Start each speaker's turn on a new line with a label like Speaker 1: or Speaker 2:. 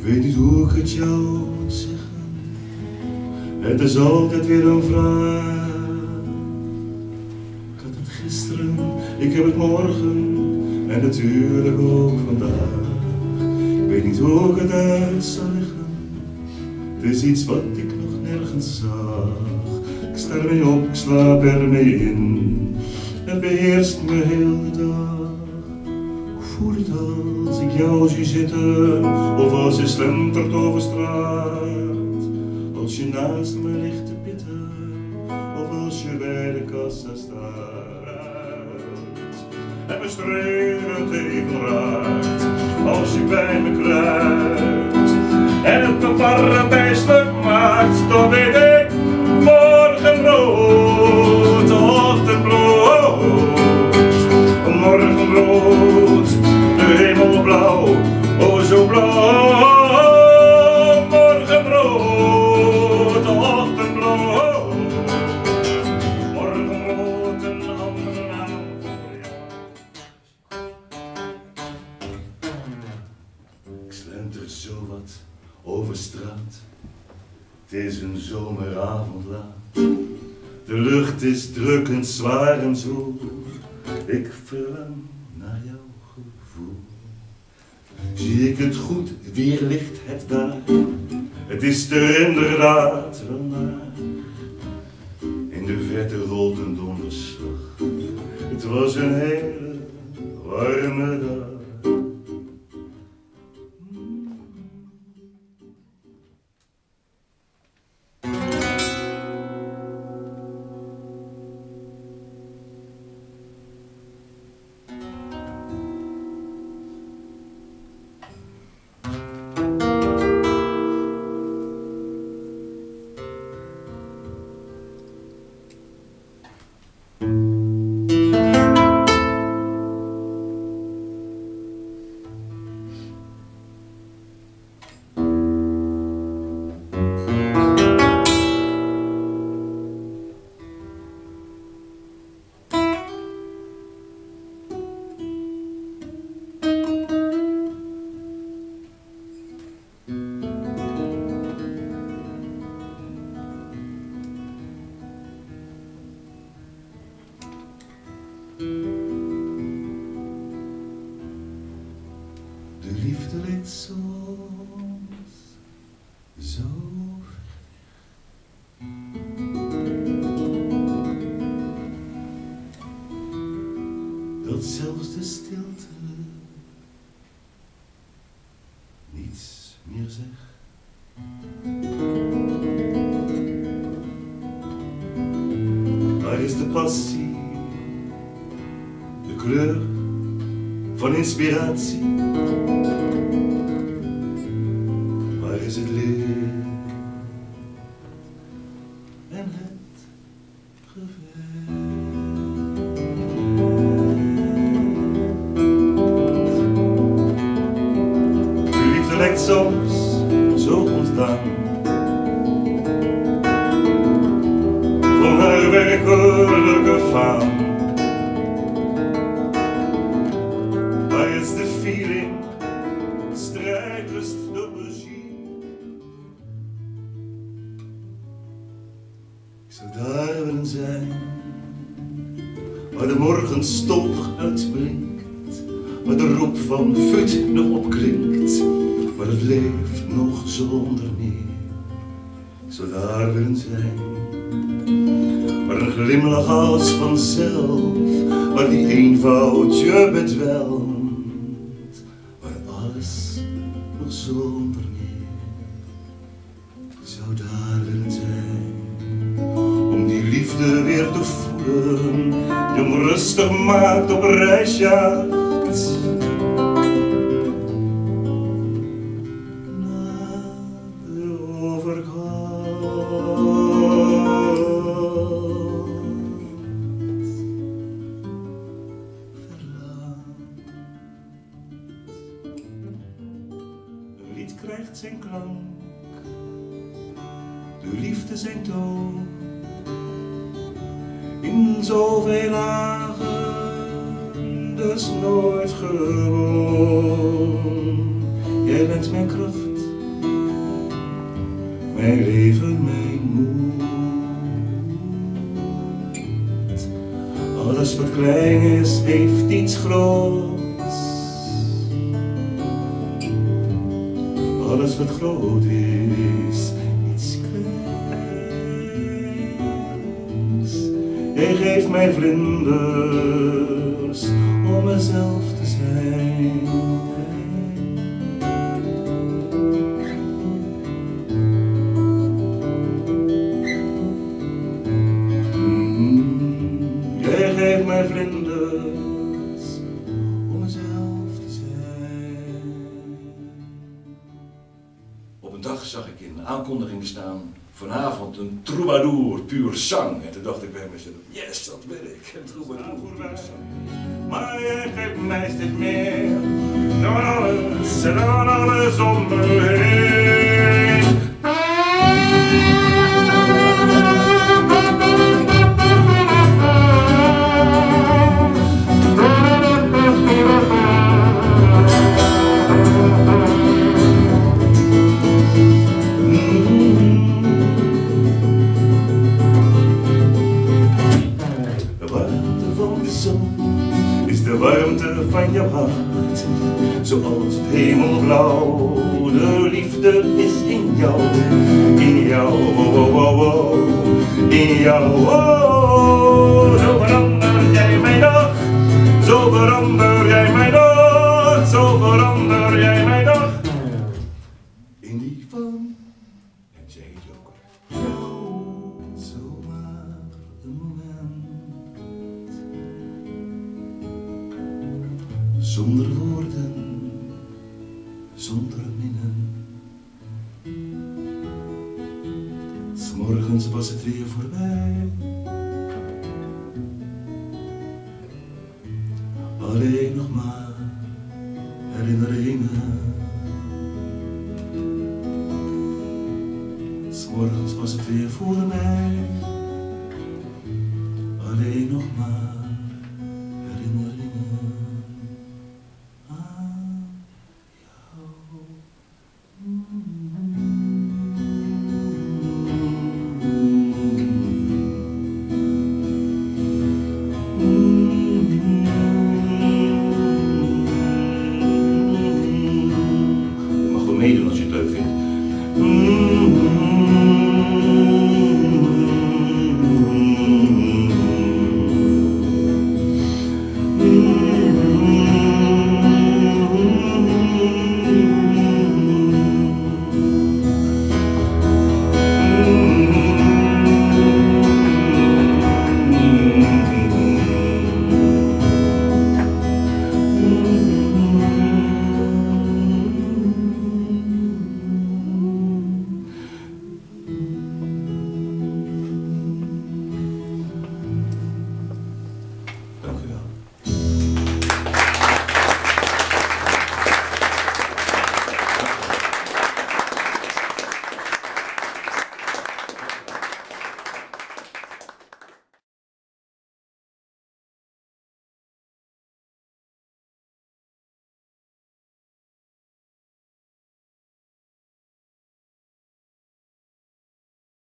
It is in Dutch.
Speaker 1: weet niet hoe ik het jou moet zeggen. Het is altijd weer een vraag. Ik had het gisteren, ik heb het morgen en natuurlijk ook vandaag. Ik weet niet hoe ik het uit zal leggen. Het is iets wat ik nog nergens zag. Ik sta ermee op, ik slaap ermee in. Het beheerst me heel de dag. Hoe voel het als ik jou zie zitten, of als je slentert over straat? Als je naast me ligt te pitten, of als je bij de kassa staat. En me streelend even raakt, als je bij me kruipt. En het me paradijselijk maakt, dan weet ik morgenrood, ochtendbloed. Morgenrood, de hemel blauw, oh zo blauw. Morgenrood, ochtendbloed. Morgenrood, een andere naam voor jou. Ik slenter zo wat over straat. Het is een zomeravond laat. De lucht is drukkend zwaar en zwoel. Ik verlang naar jouw gevoel. Zie ik het goed, weer ligt het daar. Het is er inderdaad wel naar. In de verte rolt een donderslag. Het was een hele warme dag. De liefde lijkt soms zo ver. Dat zelfs de stilte niets meer zegt. Waar is de passie, de kleur van inspiratie? Waar is het licht en het gevecht? De liefde lijkt soms zo ontdaan van haar werkelijke faam. Waar is de feeling, strijdlust, de regie? Ik zou daar willen zijn, waar de morgen stolpig uitblinkt, waar de roep van fut nog opklinkt, waar het leeft nog zonder meer. Ik zou daar willen zijn, waar een glimlach als vanzelf, waar die eenvoud je bedwelmt, waar alles nog zonder meer. Ik zou daar willen zijn, om die liefde weer te voelen, die hem rustig maakt, op reis jaagt. Krijgt zijn klank, de liefde zijn toon, in zoveel lagen, dus nooit gewoon. Jij bent mijn kracht, heeft iets groots. Alles wat groot is, iets kleins. Hij geeft mij vlinders om mezelf te zijn. Jij geeft mij vlinders om mezelf te zijn.
Speaker 2: Op een dag zag ik in aankondigingen staan: vanavond een troubadour puur zang. En toen dacht ik bij mezelf: yes, dat ben ik, een troubadour puur zang.
Speaker 1: Maar jij geeft mij steeds meer dan alles en dan alles om me heen. Is de warmte van jouw hart, zoals het hemelblauw. De liefde is in jou, in jou, oh, oh, oh, oh. In jou, oh. Zo verander jij mijn dag, zo verander jij mijn dag, zo verander jij mijn dag. In die van, en zij is ook zomaar een moment. Zonder woorden, zonder minnen. 'S morgens was het weer voorbij. Alleen nog maar herinneringen. 'S morgens was het weer voorbij. Alleen nog maar herinneringen. Meedoen als je het leuk vindt.